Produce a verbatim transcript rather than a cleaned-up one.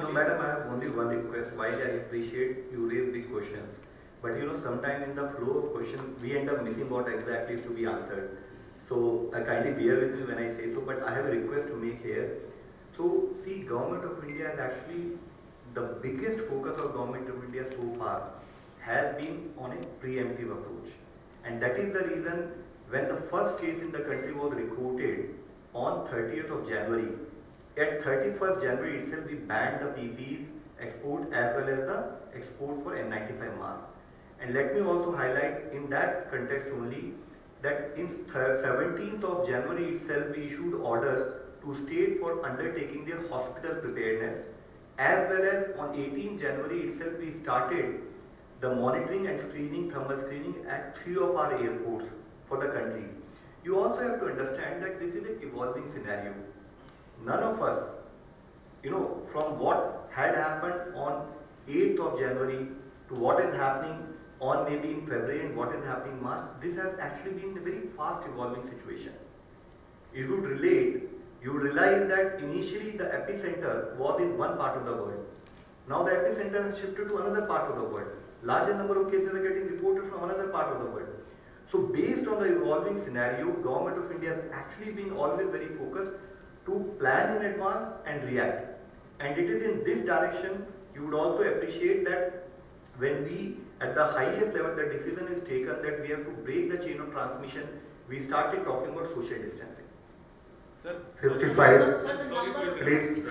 No, madam, I have only one request. While I appreciate you raise big questions, but you know, sometime in the flow of questions, we end up missing what exactly is to be answered. So, uh, kindly bear with me when I say so, but I have a request to make here. So, see, Government of India is actually, the biggest focus of Government of India so far has been on a preemptive approach. And that is the reason when the first case in the country was recorded on thirtieth of January, at thirty-first January itself we banned the P P Es export as well as the export for N ninety-five mask. And let me also highlight in that context only that in seventeenth of January itself we issued orders to state for undertaking their hospital preparedness, as well as on eighteenth January itself we started the monitoring and screening, thermal screening at three of our airports for the country. You also have to understand that this is an evolving scenario. None of us, you know, from what had happened on eighth of January to what is happening on maybe in February and what is happening in March, this has actually been a very fast evolving situation. If you relate, you realize that initially the epicenter was in one part of the world. Now the epicenter has shifted to another part of the world. Larger number of cases are getting reported from another part of the world. So based on the evolving scenario, Government of India has actually been always very focused to plan in advance and react. And it is in this direction you would also appreciate that when we at the highest level the decision is taken that we have to break the chain of transmission, we started talking about social distancing. Sir, fifty-five, sorry, sorry please.